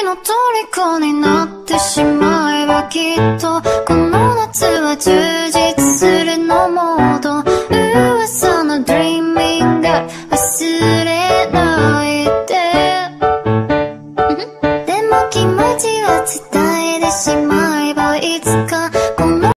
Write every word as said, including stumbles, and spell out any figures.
の虜になってしまえばきっとこの夏は充実するのモード噂のドリーミング忘れないででも気持ちは伝えてしまう